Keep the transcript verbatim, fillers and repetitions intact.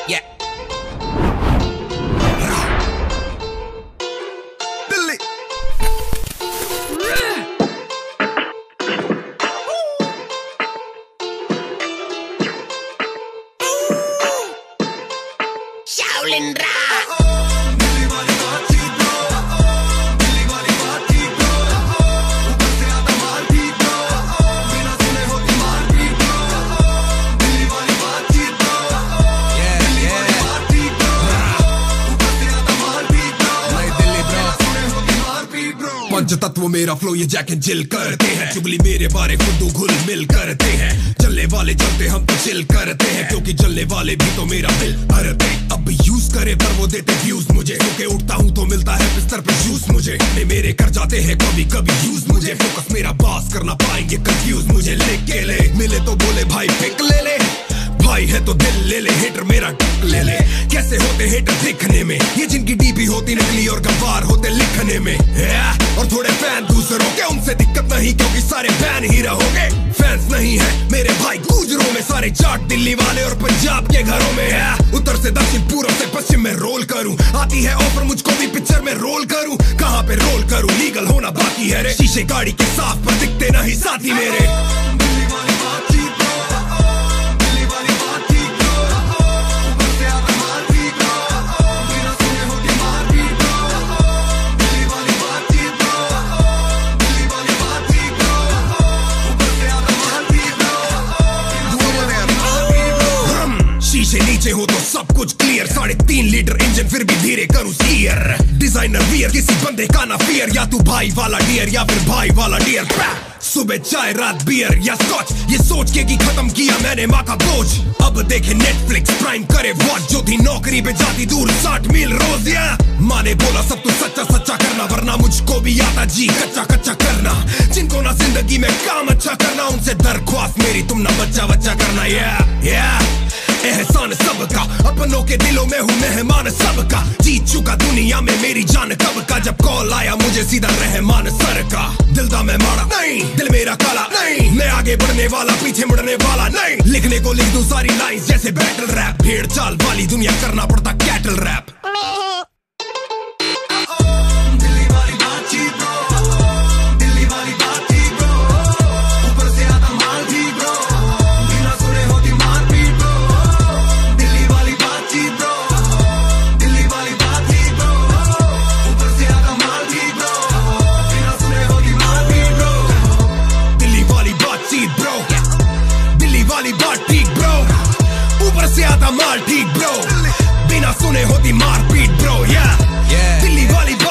Yeah. Billy. Shaolin Rock. पंच तत्व मेरा flow ये जैक एंड जिल करते हैं, चुगली मेरे बारे खुद घुल मिल करते हैं। चलने वाले चलते हम तो चिल करते हैं, क्योंकि चलने वाले भी तो मेरा बिल भरते। अब यूज करे पर वो देते व्यूज मुझे, क्योंकि उठता हूँ तो मिलता है बिस्तर पे जूस मुझे। नहीं मेरे कर जाते हैं कभी कभी यूज मुझे, फोकस मेरा पास करना पाएंगे कंफ्यूज मुझे। लिख के ले मिले तो बोले भाई पिक ले ले, भाई है तो दिल ले ले, हेटर मेरा टिक ले ले। कैसे होते हेटर दिखने में, ये जिनकी डीपी होती नकली और गवार होते लिखने में। और थोड़े फैन दूसरों के, उनसे दिक्कत नहीं क्योंकि सारे फैन ही रहोगे। फैंस नहीं है मेरे भाई गुजरों में, सारे चाट दिल्ली वाले और पंजाब के घरों में है। उत्तर से दक्षिण पूर्व से पश्चिम में रोल करूं, आती है ऑफर मुझको भी पिक्चर में रोल करूं। कहां पे रोल करूं, लीगल होना बाकी है रे। शीशे गाड़ी के साफ पर दिखते नहीं साथी मेरे। शीशे नीचे हो तो सब कुछ क्लियर, साढ़े तीन लीटर इंजन फिर भी धीरे करूं स्टीयर। डिजाइनर वियर किसी बंदे का ना फियर, या तू भाई वाला डियर या फिर भाई वाला डियर। सुबह चाय रात बियर या स्कॉच, ये सोच के कि खत्म किया मैंने माँ का बोझ। अब देखे नेटफ्लिक्स प्राइम करे वॉच, जो थी नौकरी पे जाती दूर साठ मील रोज। या माँ ने बोला सब तू सच्चा सच्चा करना, वरना मुझको भी आता जी कच्चा कच्चा करना। जिनको ना जिंदगी में काम अच्छा करना, उनसे दरख्वास्त मेरी तुम ना बच्चा बच्चा करना। या या एहसान सबका, अपनों के दिलों में हूँ मेहमान सबका। जीत चुका दुनिया में मेरी जान कब का, जब कॉल आया मुझे सीधा रहमान सर का। दिल दा मैं माड़ा नहीं, दिल मेरा काला नहीं, मैं आगे बढ़ने वाला पीछे मुड़ने वाला नहीं। लिखने को लिख दूं सारी लाइंस जैसे बैटल रैप, भेड़ चाल वाली दुनिया करना पड़ता कैटल रैप। ऊपर से आता माल ठीक ब्रो, बिना सुने होती मारपीट ब्रो। या दिल्ली वाली